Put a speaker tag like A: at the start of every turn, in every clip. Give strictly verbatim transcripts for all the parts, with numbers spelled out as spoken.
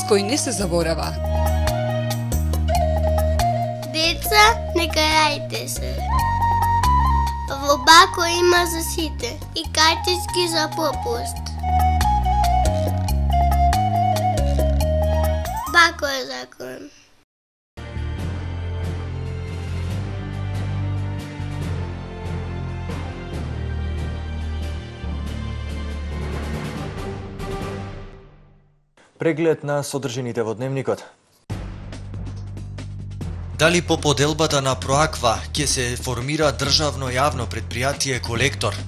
A: кој не се заборава.
B: Деца, не карајте се. Во Бако има за сите и картички за попуст. Бако е закон.
C: Преглед на содржините во дневникот.
D: Дали по поделбата на Проаква ќе се формира државно јавно предпријатие Колектор?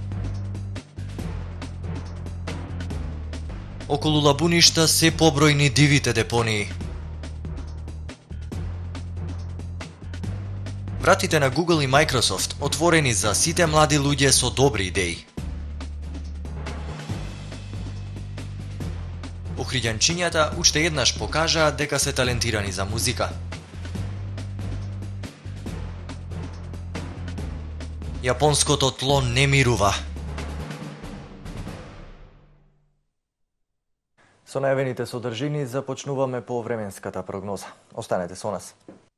D: Околу Лабуништа се побројни дивите депонии. Вратите на Google и Microsoft отворени за сите млади луѓе со добри идеи. Охриѓанчињата уште еднаш покажаа дека се талентирани за музика. Јапонското тло не мирува.
C: Со најавените содржини започнуваме по временската прогноза. Останете со нас.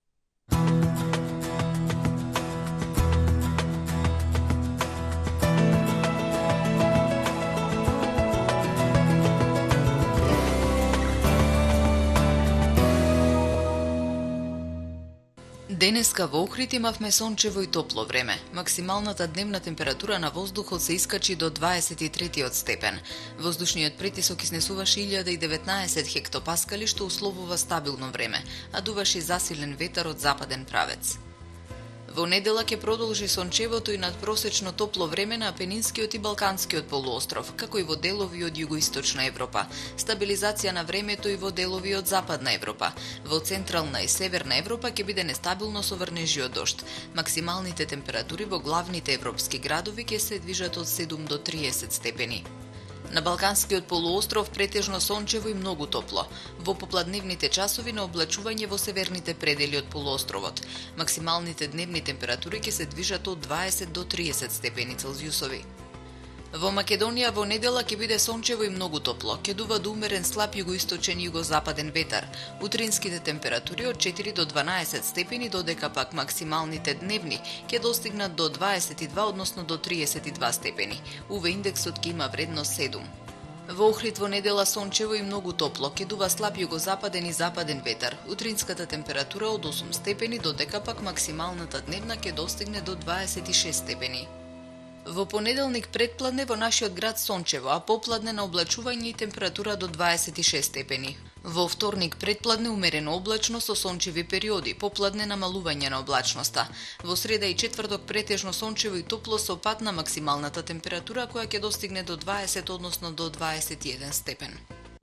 E: Денеска во Охрид имавме сончево и топло време. Максималната дневна температура на воздухот се искачи до дваесет и трети степен. Воздушниот притисок изнесуваше илјада и деветнаесет хектопаскали, што условува стабилно време, а дуваше засилен ветар од западен правец. Во недела ќе продолжи сончевото и надпросечно топло време на Апенинскиот и Балканскиот полуостров, како и во делови од југоисточна Европа. Стабилизација на времето и во делови од Западна Европа. Во Централна и Северна Европа ќе биде нестабилно со врнежи од дожд. Максималните температури во главните европски градови ќе се движат од седум до триесет степени. На Балканскиот полуостров претежно сончево и многу топло. Во попладневните часови на облачување во северните предели од полуостровот. Максималните дневни температури ќе се движат од дваесет до триесет степени Целзиусови. Во Македонија во недела ќе биде сончево и многу топло. Ќе дува до умерен слаб југоисточен и југозападен ветар. Утринските температури од четири до дванаесет степени, додека пак максималните дневни ќе достигнат до дваесет и два, односно до триесет и два степени. УВ индексот ќе има вредност седум. Во Охрид во недела сончево и многу топло, ќе дува слаб југозападен и западен ветар. Утринската температура од осум степени, додека пак максималната дневна ќе достигне до дваесет и шест степени. Во понеделник предпладне во нашиот град сончево, а попладне на облачување и температура до дваесет и шест степени. Во вторник предпладне умерено облачно со сончеви периоди, попладне намалување на облачноста. Во среда и четврток претежно сончево и топло со пад на максималната температура која ќе достигне до дваесет, односно до дваесет и еден степен.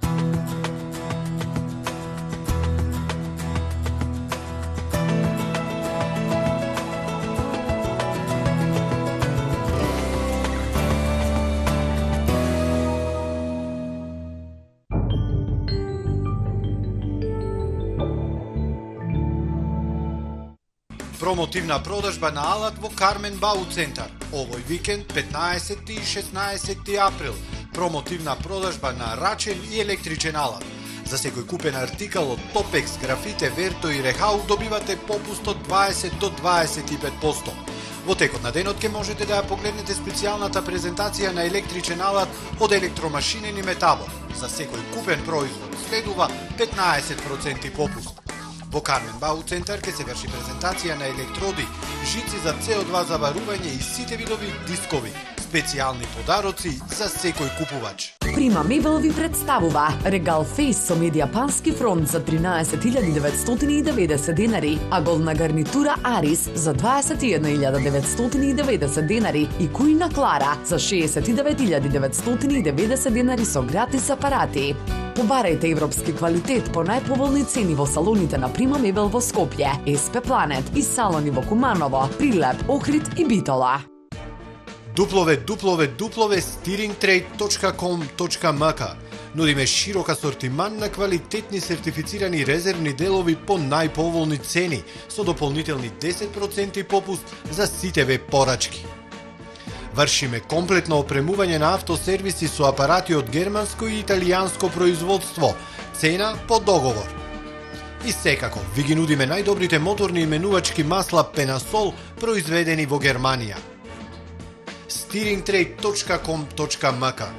F: Промотивна продажба на алат во Кармен Бау центар. Овој викенд петнаесети и шеснаесети април. Промотивна продажба на рачен и електричен алат. За секој купен артикал од Топекс, Графите, Верто и Рехау добивате попуст од дваесет до дваесет и пет проценти. Во текот на денот ќе можете да ја погледнете специјалната презентација на електричен алат од електромашинен и метабор. За секој купен производ следува петнаесет проценти попуст. Во Кармен Бау центар ќе се врши презентација на електроди, жици за С О два заварување и сите видови дискови. Специјални подароци за секој купувач.
G: Прима Мебел ви представува Регал Фейс со медијапански фронт за тринаесет илјади деветстотини и деветдесет денари, а голна гарнитура Арис за дваесет и една илјада деветстотини и деветдесет денари и кујна Клара за шеесет и девет илјади деветстотини и деветдесет денари со гратис апарати. Побарајте европски квалитет по најповолни цени во салоните на Прима Мебел во Скопје, ес пе Планет и салони во Куманово, Прилеп, Охрид и Битола.
F: Дуплове, дуплове, дуплове, стирингтрейд точка ком точка ем ка. Нудиме широк асортиман на квалитетни сертифицирани резервни делови по најповолни цени, со дополнителни десет проценти попуст за сите веб порачки. Вршиме комплетно опремување на автосервиси со апарати од германско и италијанско производство, цена по договор. И секако, ви ги нудиме најдобрите моторни именувачки масла Пенасол, произведени во Германија. steering trade точка com точка m k.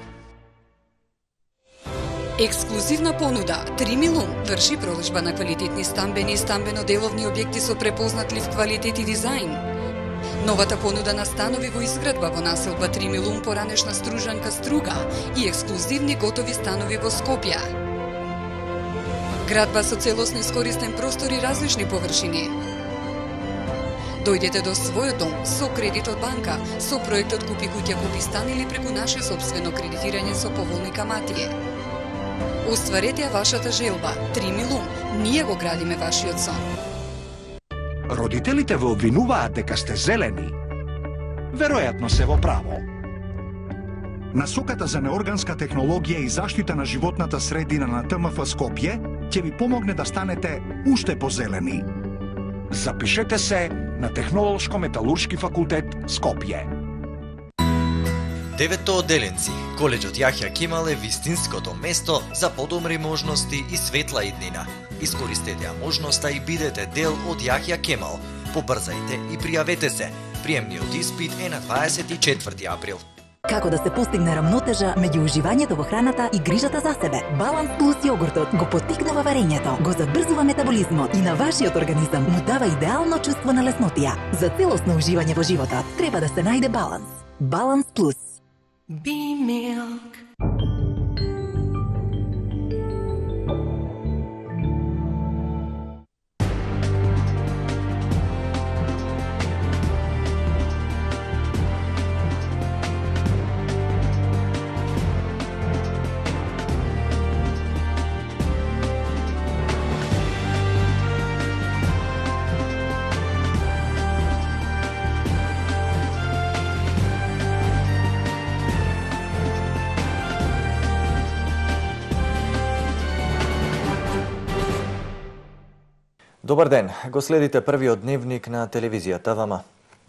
A: Ексклузивна понуда три милион врши продажба на квалитетни стамбени и стамбено-деловни објекти со препознатлив квалитет и дизајн. Новата понуда на станови во изградба во населба три милион поранешна Стружанка Струга и ексклузивни готови станови во Скопје. Градба со целосно искористен простор и различни површини. Дојдете до својот дом со кредит од банка, со проектот Купи куќа, купи стан или преку наше собствено кредитирање со поволни камати. Остварете ја вашата желба. три милион. Ние го градиме вашиот сон.
H: Родителите ве обвинуваат дека сте зелени. Веројатно се во право. Насоката за неорганска технологија и заштита на животната средина на Т М Ф Скопје ќе ви помогне да станете уште позелени. Запишете се на Технолошко-металуршки факултет Скопје.
D: Деветто одделенци, коледжот Јахја Кемал е вистинското место за подобри можности и светла иднина. Искористете ја можноста и бидете дел од Јахја Кемал. Побрзајте и пријавете се. Приемниот испит е на дваесет и четврти април.
I: Како да се постигне рамнотежа меѓу уживањето во храната и грижата за себе? Баланс Плюс јогуртот го поттикнува варењето, го забрзува метаболизмот и на вашиот организам му дава идеално чувство на леснотија. За целосно уживање во животот треба да се најде баланс. Баланс Плюс. Be milk.
C: Добар ден, го следите првиот дневник на телевизијата ВАМА.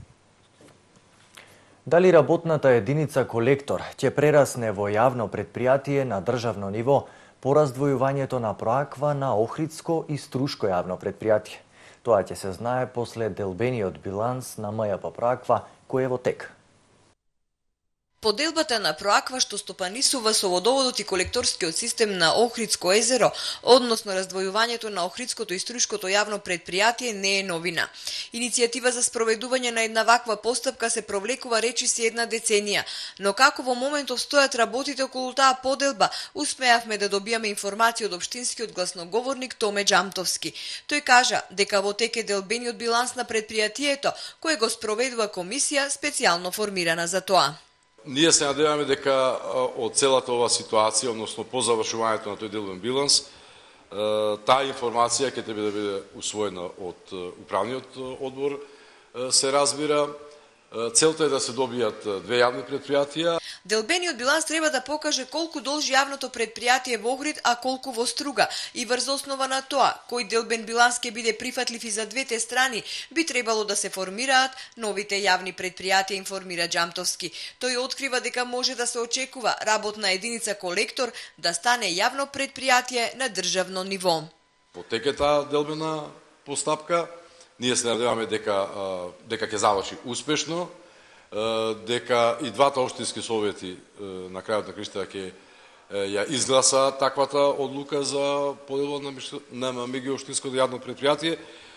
C: Дали работната единица колектор ќе прерасне во јавно предпријатие на државно ниво по раздвојувањето на Проаква на Охридско и Струшко јавно предпријатие? Тоа ќе се знае после делбениот биланс на М Ј П Проаква кој е во тек.
J: Поделбата на Проаква што стопанисува со водоводот и колекторскиот систем на Охридско езеро, односно раздвојувањето на Охридското и Струшкото јавно предпријатие, не е новина. Иницијатива за спроведување на една ваква постапка се провлекува речиси една деценија, но како во моментов стојат работите околу таа поделба, успеавме да добијаме информација од општинскиот гласноговорник Томе Џамтовски. Тој кажа дека во тек е делбениот биланс на предпријатието, кој го спроведува комисија специјално формирана за тоа.
K: Ние се надеваме дека од целата ова ситуација, односно по завршувањето на тој делбен биланс, таа информација ќе треба да биде усвоена од управниот одбор, се разбира. Целта е да се добијат две јавни предпријатија.
J: Делбениот биланс треба да покаже колку должи јавното предпријатие во Охрид, а колку во Струга. И врз основа на тоа, кој делбен биланс ќе биде прифатлив и за двете страни, би требало да се формираат новите јавни предпријатија, информира Џамтовски. Тој открива дека може да се очекува работна единица колектор да стане јавно предпријатие на државно ниво.
K: Во тек е таа делбена постапка. Ние се надеваме дека дека ќе заврши успешно, дека и двата општински совети на крајот на криштата ќе ја изгласа таквата одлука за поделба на меѓуопштинското јавно предпријатие,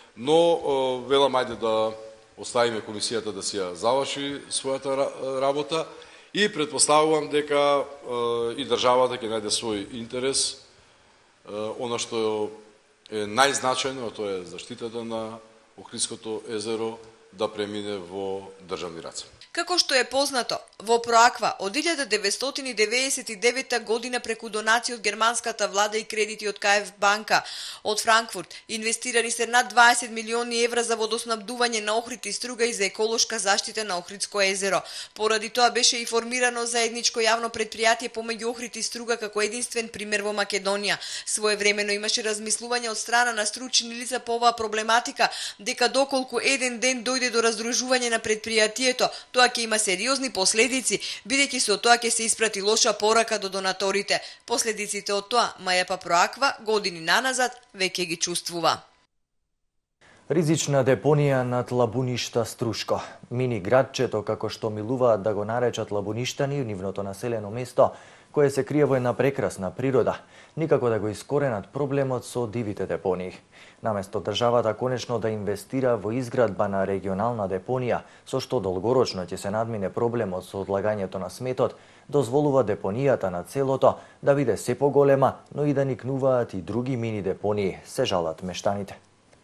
K: но велам ајде да оставиме комисијата да си ја заврши својата работа и претпоставувам дека и државата ќе најде свој интерес. Она што е најзначајно, тоа е заштитата на Охридското езеро да премине во државни раце.
J: Како што е познато, во Проаква од илјада деветстотини деветдесет и девета година преку донации од германската влада и кредити од К Ф банка од Франкфурт инвестирани се над дваесет милиони евра за водоснабдување на Охрид и Струга и за еколошка заштита на Охридско езеро. Поради тоа беше и формирано заедничко јавно предпријатие помеѓу Охрид и Струга како единствен пример во Македонија. Своевремено имаше размислување од страна на стручни лица по оваа проблематика дека доколку еден ден дојде до раздружување на предпријатието, тоа Тоа ќе има сериозни последици, бидејќи со тоа ќе се испрати лоша порака до донаторите. Последиците од тоа Мајапа Проаква години наназад веќе ги чувствува.
C: Ризична депонија над Лабуништа Струшко. Мини градчето, како што милуваат да го наречат лабуништани, нивното населено место, кое се крие во една прекрасна природа, никако да го искоренат проблемот со дивите депонии. Наместо државата конечно да инвестира во изградба на регионална депонија, со што долгорочно ќе се надмине проблемот со одлагањето на сметот, дозволува депонијата на целото да биде се поголема, но и да никнуваат и други мини депонии, се жалат мештаните.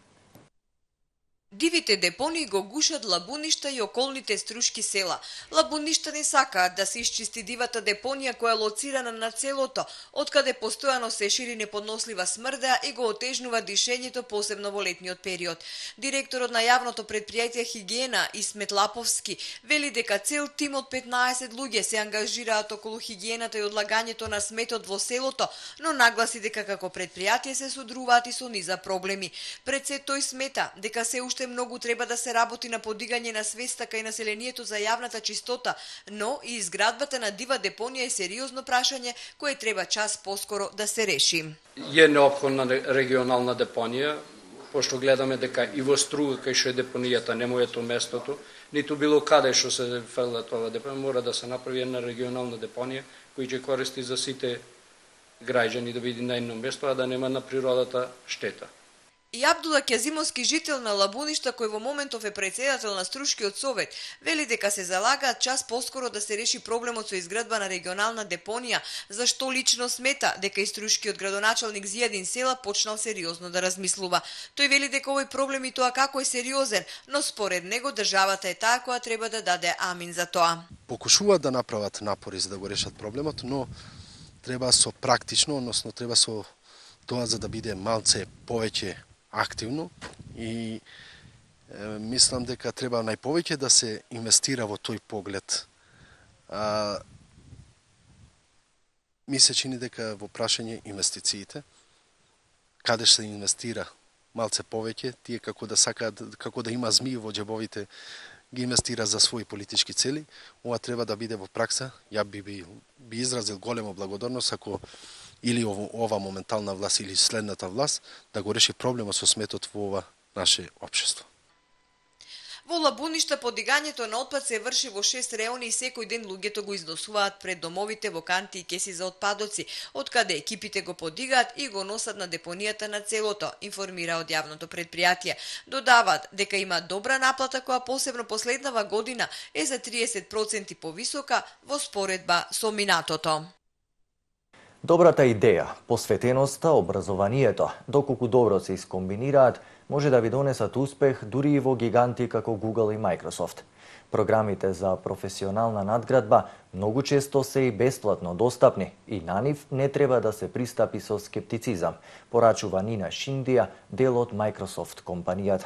J: Дивите депонии го гушат Лабуништа и околните струшки села. Лабуништа не сакаат да се исчисти дивата депонија која е лоцирана на целото, откаде постојано се шири неподнослива смрда и го отежнува дишењето, посебно во летниот период. Директорот на јавното предпријатие Хигиена Исмет Лаповски вели дека цел тим од петнаесет луѓе се ангажираат околу хигиената и одлагањето на сметот во селото, но нагласи дека како предпријатие се содруваат и со низа проблеми. Пред се тој смета дека се уште многу треба да се работи на подигање на свеста кај населението за јавната чистота, но и изградбата на дива депонија е сериозно прашање кое треба час поскоро да се реши.
L: Е неопходна регионална депонија, пошто гледаме дека и во Струга кај што е депонијата нема ето местото, ниту било каде што се фрла тоа депонија, мора да се направи една регионална депонија која ќе користи за сите граѓани да биде на едно место, а да нема на природата штета.
J: И Абдула Ќазимовски, жител на Лабуништа, кој во моментов е председател на Струшкиот совет, вели дека се залагаат час поскоро да се реши проблемот со изградба на регионална депонија, за што лично смета дека и Струшкиот градоначалник Зијадин Села почнал сериозно да размислува. Тој вели дека овој проблем и тоа како е сериозен, но според него државата е таа која треба да даде амин за тоа.
M: Покушуваат да направат напори за да го решат проблемот, но треба со практично, односно треба со тоа за да биде малце повеќе активно и е, мислам дека треба најповеќе да се инвестира во тој поглед. А, ми се чини дека во прашање инвестициите, каде се инвестира малце повеќе, тие како да сакаат, како да има змии во џебовите, ги инвестира за своји политички цели, ова треба да биде во пракса. Ја би, би, би изразил голема благодарност ако или ова моментална власт или следната власт да го реши проблемот со сметот во ова наше општество.
J: Во Лабуништа подигањето на отпад се врши во шест реони и секој ден луѓето го износуваат пред домовите во канти и кеси за отпадоци, откаде екипите го подигаат и го носат на депонијата на целото, информира од јавното предпријатие. Додаваат дека има добра наплата која посебно последнава година е за триесет проценти повисока во споредба со минатото.
C: Добрата идеја, посветеноста, образованието, доколку добро се искомбинираат, може да ви донесат успех дури и во гиганти како Google и Microsoft. Програмите за професионална надградба многу често се и бесплатно достапни и на нив не треба да се пристапи со скептицизам, порачува Нина Шиндија, дел од Microsoft компанијата.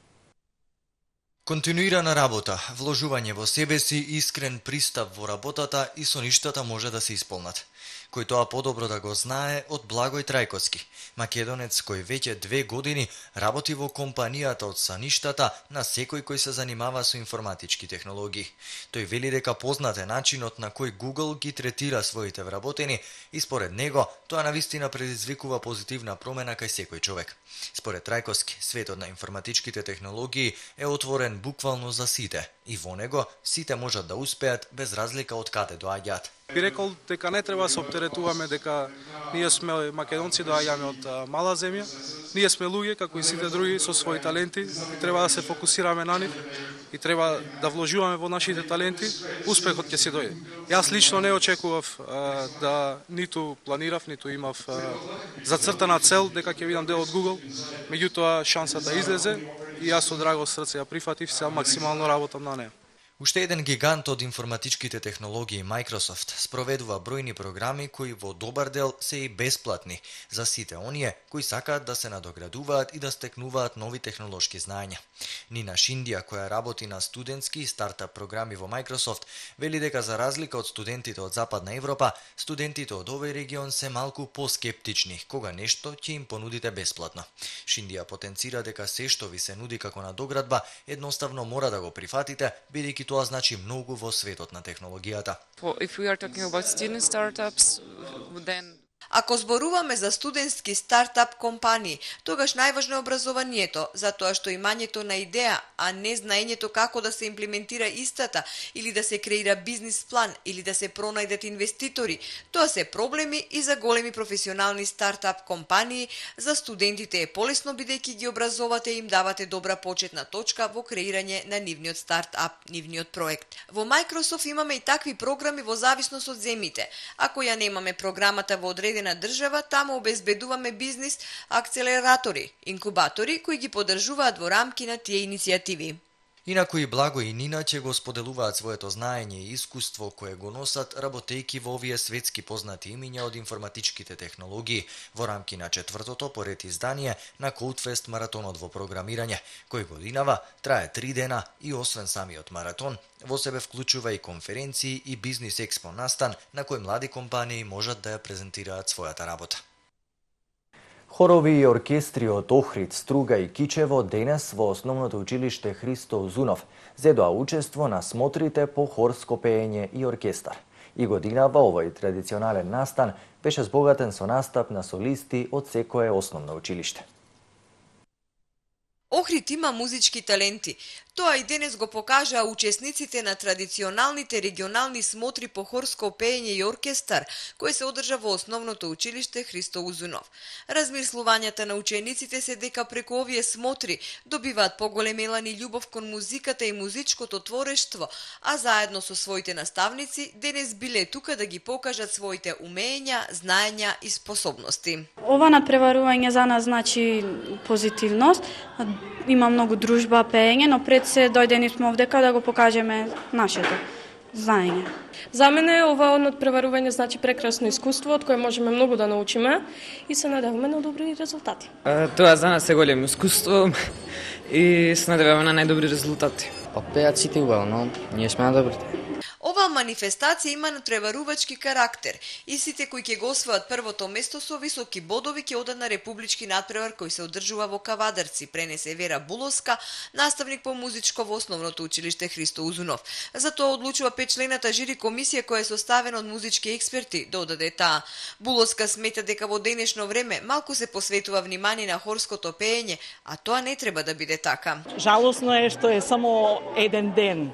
D: Континуирана работа, вложување во себе си, искрен пристап во работата и со ништата може да се исполнат. Кој тоа подобро да го знае од Благој Трајковски, македонец кој веќе две години работи во компанијата од саништата на секој кој се занимава со информатички технологии. Тој вели дека познат е начинот на кој Google ги третира своите вработени и според него тоа навистина предизвикува позитивна промена кај секој човек. Според Трајковски, светот на информатичките технологии е отворен буквално за сите и во него сите можат да успеат без разлика од каде доаѓаат.
N: Би рекол дека не треба да се оптеретуваме дека ние сме македонци, доаѓаме од мала земја. Ние сме луѓе како и сите други со своји таленти и треба да се фокусираме на нив и треба да вложуваме во нашите таленти, успехот ќе се дојде. Јас лично не очекував а, да ниту планирав, ниту имав а, зацртана цел дека ќе бидам дел од Google, меѓутоа шансата излезе и јас со драго срце ја прифатив, се максимално работам на неа.
D: Уште еден гигант од информатичките технологии, Microsoft, спроведува бројни програми кои во добар дел се и бесплатни за сите оние кои сакаат да се надоградуваат и да стекнуваат нови технолошки знаења. Нина Шиндија, која работи на студентски и стартап програми во Microsoft, вели дека за разлика од студентите од Западна Европа, студентите од овој регион се малку поскептични кога нешто ќе им понудите бесплатно. Шиндија потенцира дека се што ви се нуди како надоградба, едноставно мора да го прифатите, бидејќи тоа значи многу во светот на технологијата.
O: If we are talking about student startups, then
J: Ако зборуваме за студентски стартап компании, тогаш најважно е образованието, затоа што имањето на идеја, а не знаењето како да се имплементира истата, или да се креира бизнис план, или да се пронајдат инвеститори, тоа се проблеми и за големи професионални стартап компании. За студентите е полесно бидејќи ги образовате и им давате добра почетна точка во креирање на нивниот стартап, нивниот проект. Во Microsoft имаме и такви програми во зависност од земите. Ако ја немаме програмата во одредена на држава, таму обезбедуваме бизнис акцелератори, инкубатори кои ги поддржуваат во рамки на тие иницијативи.
D: Инаку и Благо и Нина ќе го споделуваат своето знаење и искуство кое го носат работејки во овие светски познати имиња од информатичките технологии во рамки на четвртото поред издание на Codefest маратонот во програмирање, кој годинава трае три дена и освен самиот маратон, во себе вклучува и конференции и бизнис експо настан на кој млади компании можат да ја презентираат својата работа.
C: Хорови и оркестри од Охрид, Струга и Кичево денес во Основното училиште Христо Узунов зедоа учество на смотрите по хорско пеење и оркестар. И годинава овој традиционален настан беше збогатен со настап на солисти од секое основно училиште.
J: Охрид има музички таленти. Тоа и денес го покажаа учесниците на традиционалните регионални смотри по хорско пеење и оркестар, кој се одржа во Основното училиште Христо Узунов. Размислувањата на учениците се дека преку овие смотри добиваат поголем елан и љубов кон музиката и музичкото творештво, а заедно со своите наставници денес биле тука да ги покажат своите умења, знаења и способности.
P: Ова надпреварување за нас значи позитивност. Има многу дружба, пеење, но пред се дојдени сме овдека да го покажеме нашето знаење.
Q: За мене ова надпреварување значи прекрасно искуство од кое можеме многу да научиме и се надеваме на добри резултати.
R: Тоа за нас е големо искуство и се надеваме на најдобри резултати.
S: Па пеат сите убаво, но ние сме на добрите.
J: Оваа манифестација има надпреварувачки карактер. Истите кои ќе го освојат првото место со високи бодови ќе одат на републички надпревар кој се одржува во Кавадарци, пренесе Вера Булоска, наставник по музичко во Основното училиште Христо Узунов. Затоа одлучува петчлената жири комисија која е составена од музички експерти да одаде таа. Булоска смета дека во денешно време малку се посветува внимание на хорското пеење, а тоа не треба да биде така.
T: Жалосно е што е само еден ден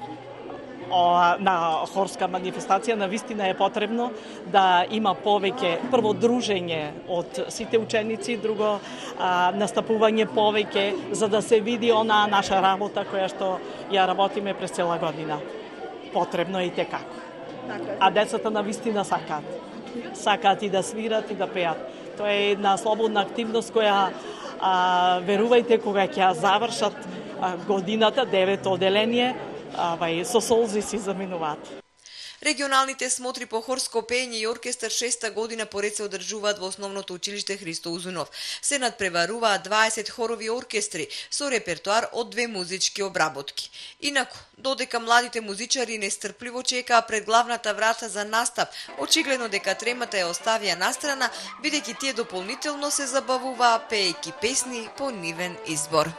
T: на хорска манифестација. Навистина е потребно да има повеќе, прво дружење од сите ученици, друго а, настапување повеќе за да се види онаа наша работа која што ја работиме през цела година. Потребно е и текако. А децата навистина сакаат. Сакаат и да свират и да пеат. Тоа е една слободна активност која а, верувајте кога ќе завршат а, годината, девето оделение, Авај, со солзи си заминуваат.
J: Регионалните смотри по хорско пеење и оркестар шеста година поред се одржуваат во Основното училиште Христо Узунов. Се надпреваруваат дваесет хорови оркестри со репертоар од две музички обработки. Инаку, додека младите музичари нестрпливо чекаа пред главната врата за настап, очигледно дека тремата ја оставија настрана, бидејќи тие дополнително се забавуваа пеејќи песни по нивен избор.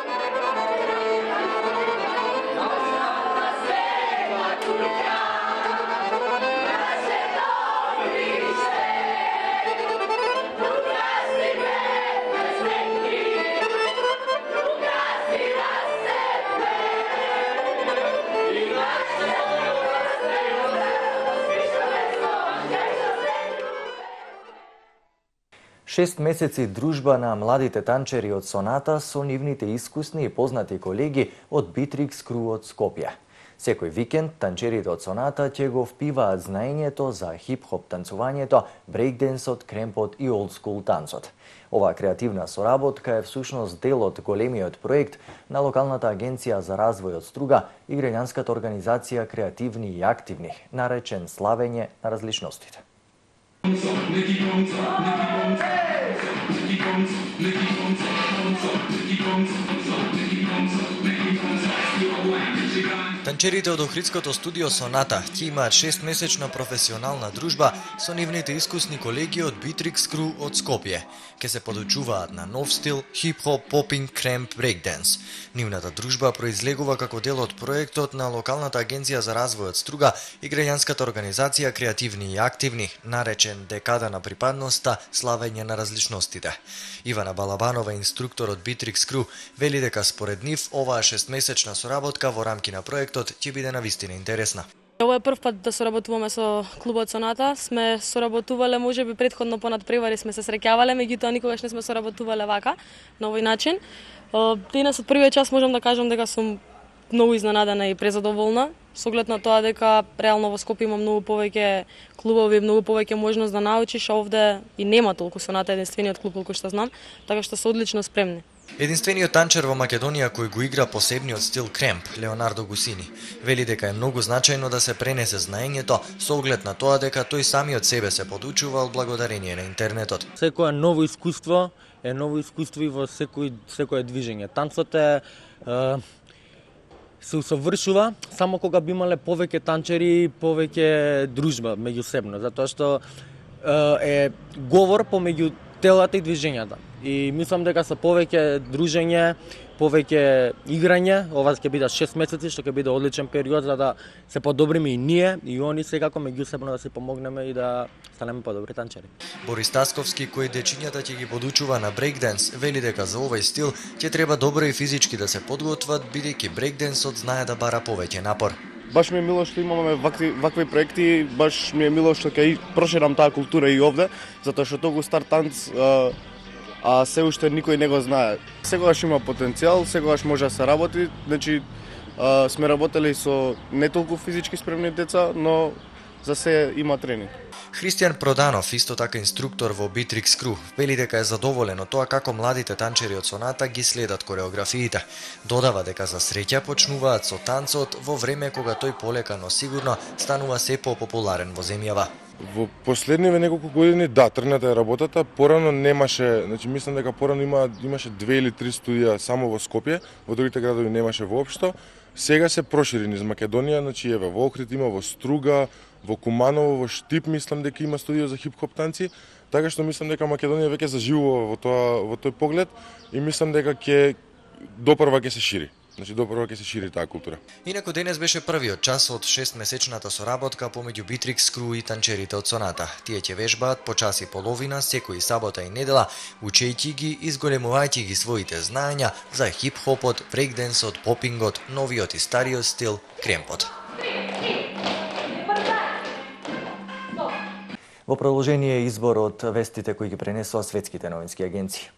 C: Шест месеци дружба на младите танчери од Соната со нивните искусни и познати колеги од Битрикс Кру од Скопје. Секој викенд танчерите од Соната ќе го впиваат знаењето за хип-хоп танцувањето, брейкденсот, кремпот и олдскул танцот. Оваа креативна соработка е всушност дел од големиот проект на локалната агенција за развој од Струга и граѓанската организација Креативни и активни, наречен Славење на различностите.
D: Танчерите од Охридското студио Соната ќе имаат шестмесечна професионална дружба со нивните искусни колеги од Bitrix Crew од Скопје. Ке се подучуваат на нов стил, хип-хоп, попинг, кремп, брейкденс. Нивната дружба произлегува како дел од проектот на локалната агенција за развојот Струга и граѓанската организација Креативни и активни, наречен Декада на припадноста, славење на различностите. Ивана Балабанова, инструктор од Bitrix Crew, вели дека според нив оваа шестмесечна соработка во рамки на проектот ќе биде навистина интересна.
Q: Ovo je prv put da sоработуваме со клубот Соната. Сме соработувале можеби претходно понад превари сме се среќавале, меѓутоа никогаш не сме соработувале вака на овој начин. Денес од првиот час можам да кажам дека сум многу изненадена и презадоволна, со оглед на тоа дека реално во Скопје има многу повеќе клубови, многу повеќе можност да научиш, а овде и нема толку. Соната е единствениот клуб колку што знам, така што се одлично спремни.
D: Единствениот танчер во Македонија кој го игра посебниот стил кремп, Леонардо Гусини, вели дека е многу значајно да се пренесе знаењето со оглед на тоа дека тој самиот себе се подучувал благодарение на интернетот.
U: Секое ново искуство е ново искуство и во секој секое движење. Танцот е, е се усовршува само кога би имале повеќе танчери, повеќе дружба меѓусебно, затоа што е говор помеѓу телата и движењата. И мислам дека со повеќе дружење, повеќе играње, ова ќе биде шест месеци, што ќе биде одличен период за да се подобриме и ние и они секако меѓусебно да се помогнеме и да станеме подобри танчери.
D: Борис Тасковски, кој дечињата ќе ги подучува на брейкденс, вели дека за овој стил ќе треба добро и физички да се подготват, бидејќи брейкденсот знае да бара повеќе напор.
V: Баш ми е мило што имаме вакви, вакви проекти, баш ми е мило што ќе проширам таа култура и овде, затоа што толку стар танц а, а се уште никој не го знае. Секогаш има потенцијал, секогаш може да се работи, значи а, сме работели со не толку физички спремни деца, но за се има тренинг.
D: Христијан Проданов, исто така инструктор во Bitrix Crew, вели дека е задоволен од тоа како младите танчери од Соната ги следат кореографиите. Додава дека за среќа почнуваат со танцот во време кога тој полека но сигурно станува се попопуларен во земјава.
W: Во последниве неколку години да, тргната е работата, порано немаше, значи мислам дека порано има имаше две или три студија само во Скопје, во другите градови немаше воопшто. Сега се прошири низ Македонија, значи еве во Охрид има, во Струга, во Куманово, во Штип мислам дека има студија за хип-хоп танци, така што мислам дека Македонија веќе заживува во тоа во тој поглед и мислам дека ќе допрва ќе се шири. Значи допрва ќе се шири таа култура.
D: Инаку денес беше првиот час од шестмесечната соработка помеѓу Bitrix Crew и танчерите од Соната. Тие ќе вежбаат по час и половина секој сабота и недела, учејќи ги, изголемувајќи ги своите знаења за хип-хопот, брейкденсот, попингот, новиот и стариот стил, кремпот.
C: Во продолжение избор од вестите кои ги пренесоа светските новински агенции.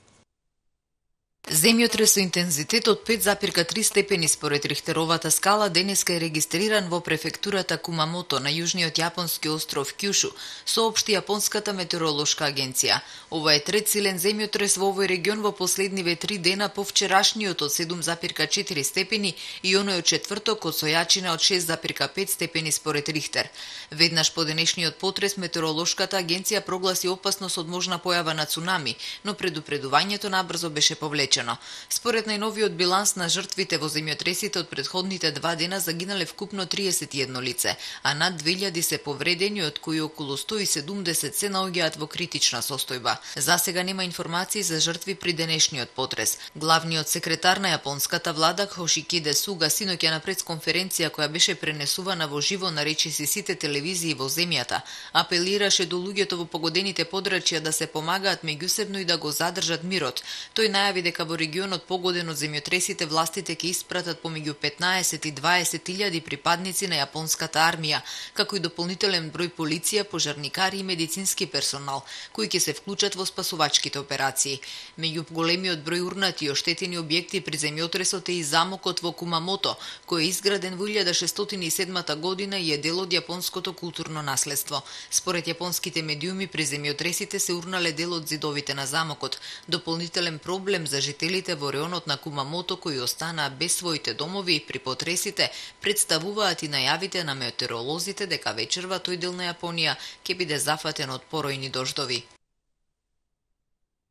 E: Земјотрес со интензитет од пет запирка три степени според Рихтеровата скала денеска е регистриран во префектурата Кумамото на јужниот јапонски остров Кјушу, соопшти јапонската метеоролошка агенција. Ова е трет силен земјотрес во овој регион во последниве три дена по вчерашниот од седум запирка четири степени и оној од четврток од со јачина од шест запирка пет степени според Рихтер. Веднаш по денешниот потрес метеоролошката агенција прогласи опасност од можна појава на цунами, но предупредувањето набрзо беше повлечено. Според најновиот биланс на жртвите во земјотресите од претходните два дена загинале вкупно триесет и едно лице, а над две илјади се повредени, од кои околу сто и седумдесет се наоѓаат во критична состојба. За сега нема информации за жртви при денешниот потрес. Главниот секретар на јапонската влада Хошикиде Суга синоќа на пресконференција која беше пренесувана во живо на речиси сите телевизии во земјата, апелираше до луѓето во погодените подрачја да се помагаат меѓусебно и да го задржат мирот. Тој најави дека во регионот погоден од земјотресите властите ќе испратат помеѓу петнаесет и дваесет илјади припадници на јапонската армија, како и дополнителен број полиција, пожарникари и медицински персонал, кои ќе се вклучат во спасувачките операции. Меѓу големиот број урнати и оштетени објекти при земјотресот е и замокот во Кумамото, кој е изграден во илјада шестстотини и седмата година и е дел од јапонското културно наследство. Според јапонските медиуми при земјотресите се урнале дел од зидовите на замокот. Дополнителен проблем за жителите во реонот на Кумамото кои останаа без своите домови при потресите представуваат и најавите на метеоролозите дека вечерва тој дел на Јапонија ќе биде зафатен од поројни дождови.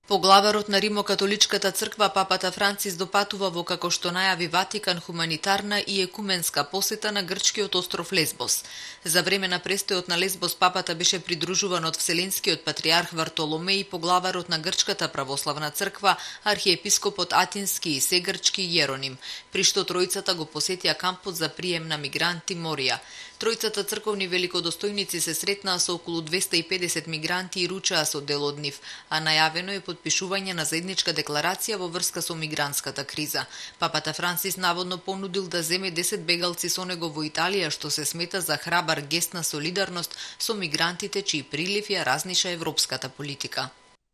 E: Поглаварот на Римокатоличката црква папата Францис допатува во, како што најави Ватикан, хуманитарна и екуменска посета на грчкиот остров Лесбос. За време на престојот на Лесбос папата беше придружуван од Вселенскиот патриарх Вартоломеј и поглаварот на Грчката православна црква, архиепископот Атински и Сегрчки Јероним, при што тројцата го посетија кампот за прием на мигранти Морија. Тројцата црковни великодостојници се сретнаа со околу двесте и педесет мигранти и ручаа со дел од нив, а најавено е подпишување на заедничка декларација во врска со мигрантската криза. Папата Францис наводно понудил да земе десет бегалци со него во Италија, што се смета за храбар гест на солидарност со мигрантите чиј прилив ја разниша европската политика.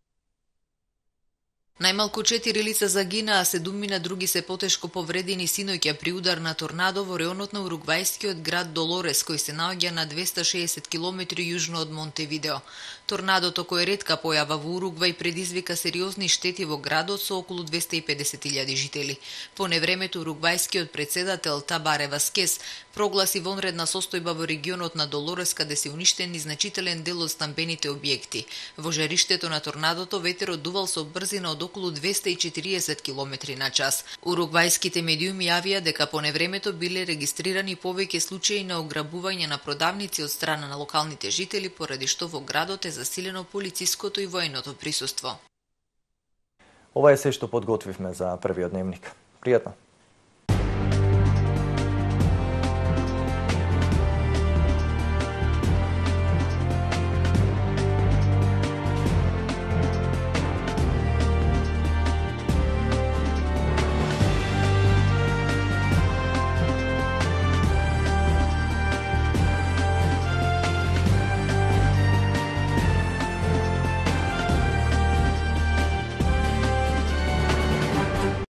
E: Најмалку четири лица загинаа, а седумина други се потешко повредени синоќа при удар на торнадо во реонот на уругвајскиот град Долорес, кој се наоѓа на двесте и шеесет километри јужно од Монтевидео. Торнадото, кој е ретка појава во Уругвај, предизвика сериозни штети во градот со околу двесте и педесет илјади жители. По невремето уругвајскиот председател Табаре Васкес прогласи вонредна состојба во регионот на Долорес, каде се уништени значителен дел од стамбените објекти. Во жариштето на торнадото ветерот дувал со брзина од околу двесте и четириесет километри на час. Уругвајските медиуми јавија дека по невремето биле регистрирани повеќе случаи на ограбување на продавници од страна на локалните жители, поради што во градот е засилено полициското и военото присуство.
C: Ова е се што подготвивме за првиот дневник. Пријатно!